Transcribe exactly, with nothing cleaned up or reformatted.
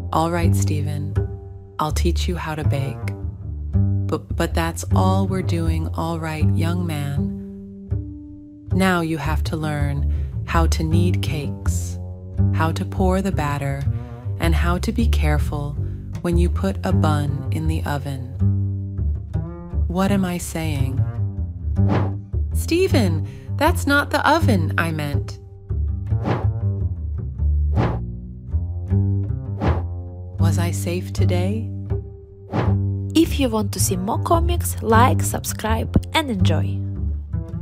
All right, Stephen, I'll teach you how to bake. But, but that's all we're doing, all right, young man. Now you have to learn how to knead cakes, how to pour the batter, and how to be careful when you put a bun in the oven. What am I saying? Stephen, that's not the oven I meant. Was I safe today? If you want to see more comics, like, subscribe and enjoy.